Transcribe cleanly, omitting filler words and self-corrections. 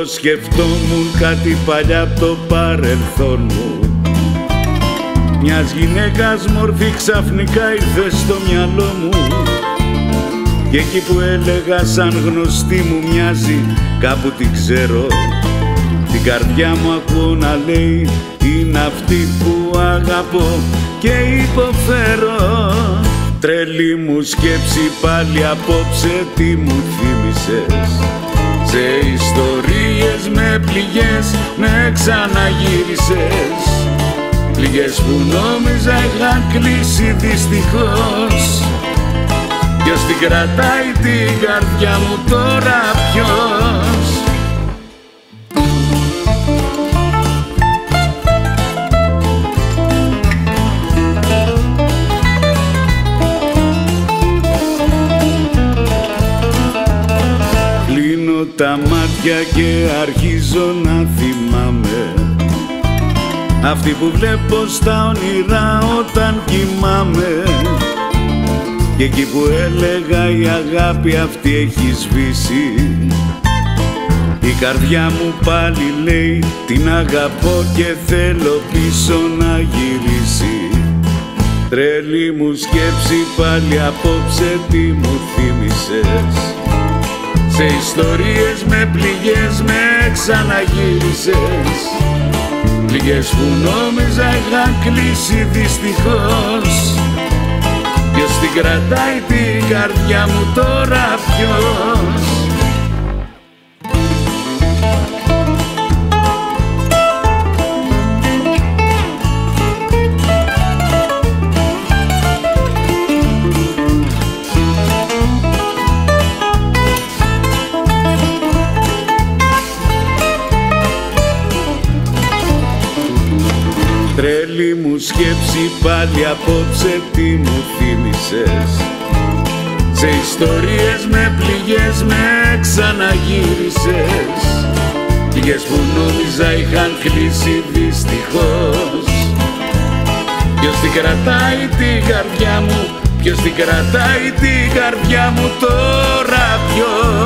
πως σκεφτόμουν κάτι παλιά από το παρελθόν μου. Μιας γυναίκας μορφή ξαφνικά ήρθε στο μυαλό μου, και εκεί που έλεγα σαν γνωστή μου μοιάζει, κάπου την ξέρω. Την καρδιά μου ακούω να λέει είναι αυτή που αγαπώ και υποφέρω. Τρελή μου σκέψη πάλι απόψε, τι μου θύμισες. Σε ιστορίες με πληγές με ξαναγύρισες. Πληγές που νόμιζα είχαν κλείσει δυστυχώς. Ποιος την κρατάει την καρδιά μου τώρα, ποιος? Κλείνω τα μάτια και αρχίζω να θυμάμαι αυτή που βλέπω στα όνειρα όταν κοιμάμαι. Και εκεί που έλεγα η αγάπη αυτή έχει σβήσει, η καρδιά μου πάλι λέει την αγαπώ και θέλω πίσω να γυρίσει. Τρελή μου σκέψη πάλι απόψε, τι μου θύμισες. Σε ιστορίες με πληγές με ξαναγύρισες. Πληγές που νόμιζα είχαν κλείσει δυστυχώς. Ποιος την κρατάει την καρδιά μου τώρα, ποιος? Τρελή μου σκέψη πάλι απόψε, τι μου θύμισες. Σε ιστορίες με πληγές με ξαναγύρισες. Πληγές που νόμιζα είχαν κλείσει δυστυχώς. Ποιος την κρατάει την καρδιά μου, ποιος την κρατάει την καρδιά μου τώρα, ποιος?